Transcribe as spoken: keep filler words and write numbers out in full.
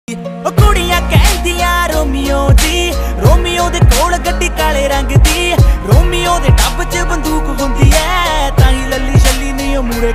ਕੁੜੀਆਂ ਕਹਿੰਦੀਆਂ ਰੋਮੀਓ ਜੀ, ਰੋਮੀਓ ਦੇ ਕੋਲ ਗੱਡੀ ਕਾਲੇ ਰੰਗ